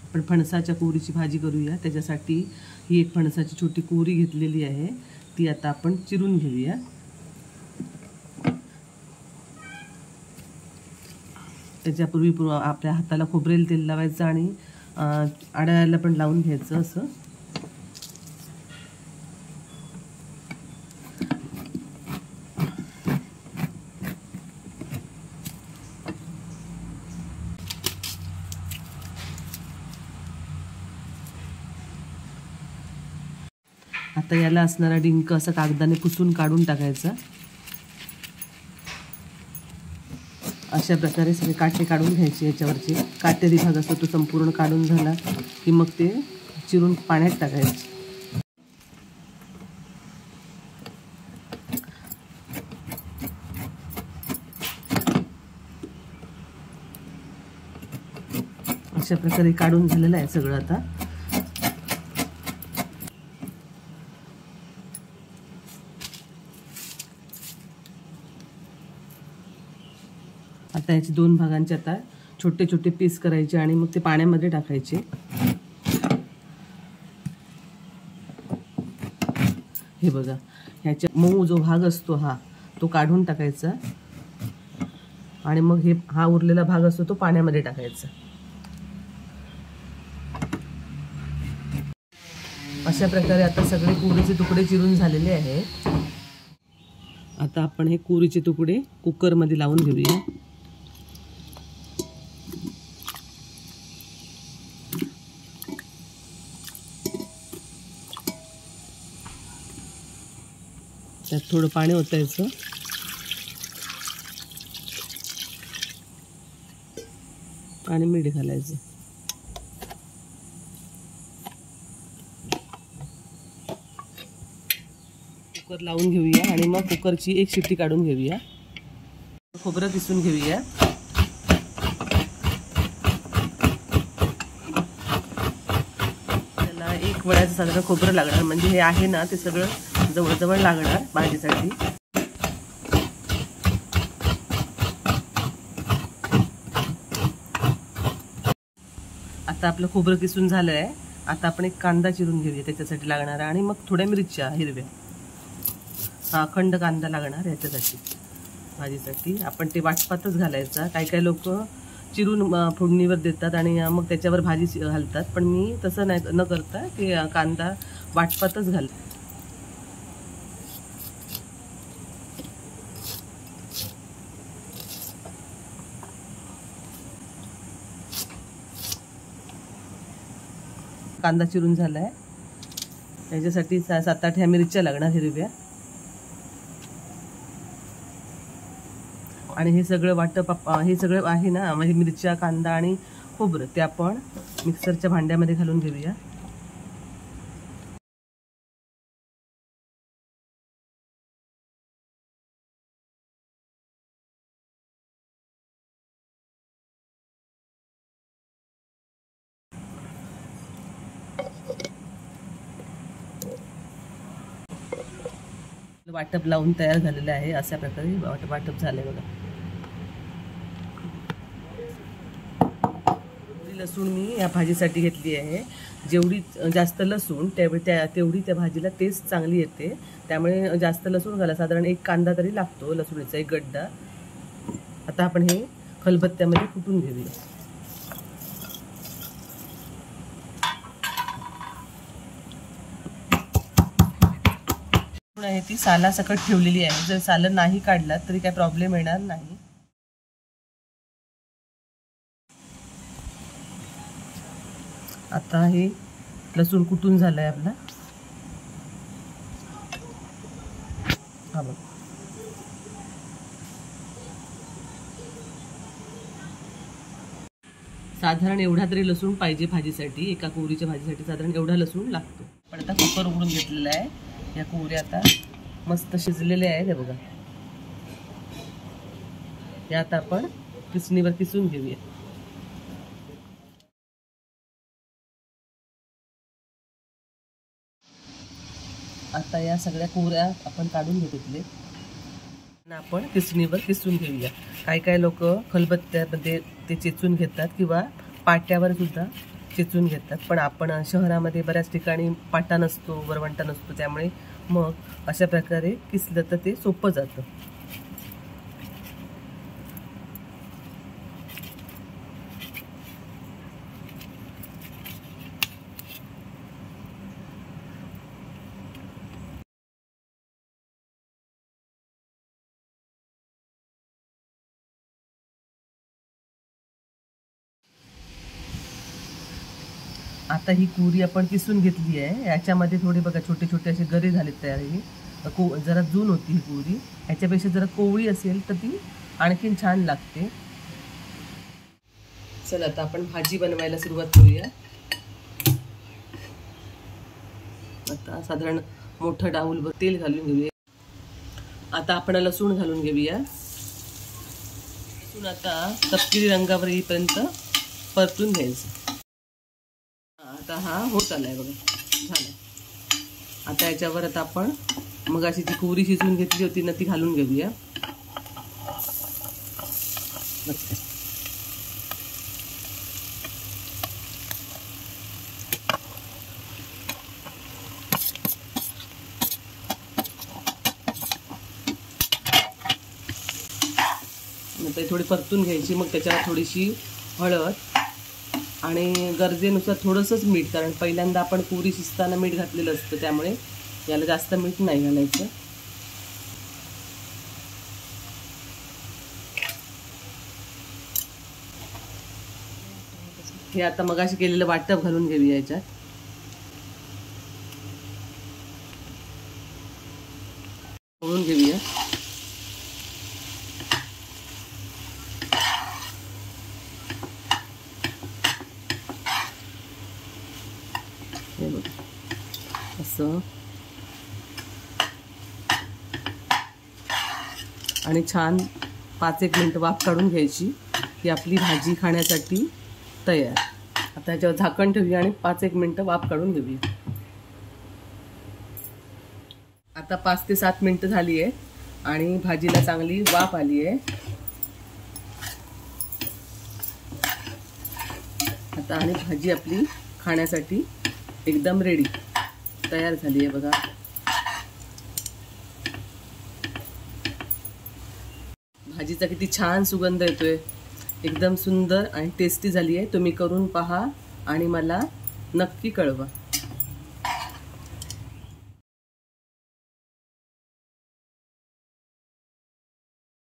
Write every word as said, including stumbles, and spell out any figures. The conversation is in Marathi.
पण फणसाच्या कुवरीची भाजी करूया। त्याच्यासाठी ही एक फणसाची छोटी कुवरी घेतलेली आहे, ती आता आपण चिरून घेऊया। त्याच्यापूर्वी आपल्या हाताला खोबरेल तेल लावायचं आणि आड्याला पण लावून घ्यायचं असं। आता याला असणारा डिंक असं कागदाने पुसून काढून टाकायचा। अशा प्रकारे सगळे काटे काढून घ्यायचे। याच्यावरचे काटेरी भाग असतो तो संपूर्ण काढून झाला की मग ते चिरून पाण्यात टाकायचे। अशा प्रकारे काढून झालेलं आहे सगळं। आता आता याचे दोन भागांचे आता छोटे छोटे पीस करायचे आणि मग ते पाण्यामध्ये टाकायचे। हे बघा, ह्याचा मऊ जो भाग असतो हा तो काढून टाकायचा आणि मग हे हा उरलेला भाग असतो तो पाण्यामध्ये टाकायचा। अशा प्रकारे आता सगळे कुवरीचे तुकडे चिरून झालेले आहेत। आता आपण हे कुवरीचे तुकडे कुकरमध्ये लावून घेऊया। त्यात थोडं पाणी ओतायचं आणि मीठ घालायचं। कुकर लावून घेऊया आणि मग कुकरची एक शिट्टी काढून घेऊया। खोबरं किसून घेऊया। त्याला एक वड्याचं साधारण खोबरं लागणार, म्हणजे हे आहे ना ते सगळं जवळजवळ लागणार भाजीसाठी। आता आपलं खोबरं किसून झालं आहे। आता आपण एक कांदा चिरून घेऊया त्याच्यासाठी लागणार, आणि मग थोड्या मिरच्या हिरव्या, हा अखंड कांदा लागणार याच्यासाठी भाजीसाठी। आपण ते वाटपातच घालायचा। काही काही लोक चिरून फोडणीवर देतात आणि मग त्याच्यावर भाजी घालतात, पण मी तसं नाही न करता ते कांदा वाटपातच घाल। कांदा चिरून झालाय, याच्यासाठी सात आठ ह्या मिरच्या लागणार हिरव्या, आणि हे सगळं वाटप हे सगळं आहे ना, म्हणजे मिरच्या कांदा आणि खोबरं ते आपण मिक्सरच्या भांड्यामध्ये घालून घेऊया। वाटप लावून तयार झालेलं आहे। अशा प्रकारे वाटप झालंय बघा। लसूण मी या भाजीसाठी घेतली आहे। जेवढी जास्त लसूण तेवढी त्या तेवढी त्या भाजीला टेस्ट चांगली येते, त्यामुळे जास्त लसूण घाला। साधारण एक कांदा तरी लागतो लसूणीचा, एक गड्डा। आता आपण हे खलबत्त्यामध्ये कुटून घेऊया। आहे ती साला सकट ठेवलेली आहे, जर सालं नाही काढला तरी काय प्रॉब्लेम येणार नाही। आता हे लसूण कुटून झालंय आपला, हा बघ। साधारण एवढा तरी लसूण पाहिजे भाजीसाठी, एका कुवरीच्या भाजीसाठी साधारण एवढा लसूण लागतो। पण आता कुकर उघडून घेतलेला आहे। या कुवऱ्या आता मस्त शिजलेल्या आहेत, हे बघा। या आता आपण किसणीवर किसून घेऊया। आता या सगळ्या कुवऱ्या आपण काढून घेतले, आपण किसणीवर किसून घेऊया। काही काही लोक खलबत्त्यामध्ये ते चेचून घेतात किंवा पाट्यावर सुद्धा चेचून घेतात, पण आपण शहरामध्ये बऱ्याच ठिकाणी पाटा नसतो, वरवंटा नसतो, त्यामुळे मग अशा प्रकारे किसलं तर ते सोपं जातं. आता ही कुरी आपण किसून घेतली आहे. याच्यामध्ये थोडे बघा छोटे छोटे असे गरे झालेत तयार. ही को जरा जून होती ही कुरी. ह्याच्यापेक्षा जरा कोवळी असेल तर ती आणखीन छान लागते. चला आता आपण भाजी बनवायला सुरुवात करूया. आता साधारण मोठं डाऊलभर तेल घालून घेऊया. आता आपण लसूण घालून घेऊया. लसूण आता तपकिरी रंगावर येईपर्यंत परतून घ्यायचं. आता हा होत आलाय बघा, झालाय. आता याच्यावर आता आपण मग अशी जी कुरी शिजवून घेतली होती ना ती घालून घेऊया. नंतर थोडी परतून घ्यायची. मग त्याच्यावर थोडीशी हळद आणि गरजेनुसार थोडंसंच मीठ, कारण पहिल्यांदा आपण कुरी शिजताना मीठ घातलेलं असतं, त्यामुळे याला जास्त मीठ नाही घालायचं. हे आता मगाशी केलेलं वाटप घालून घेऊया याच्यात. घालून घेऊया. असं आणि छान पाच एक मिनिट वाफ काढून घ्यायची की आपली भाजी खाण्यासाठी तयार. आता याच्यावर झाकण ठेवूया आणि पाच एक मिनिट वाफ काढून घेऊया. आता पाच ते सात मिनिट झाली आहे आणि भाजीला चांगली वाफ आली आहे. आता आणि भाजी आपली खाण्यासाठी एकदम रेडी तयार झाली आहे बघा. भाजीचा किती छान सुगंध येतोय. एकदम सुंदर आणि टेस्टी झाली आहे. तुम्ही करून पहा आणि मला नक्की कळवा.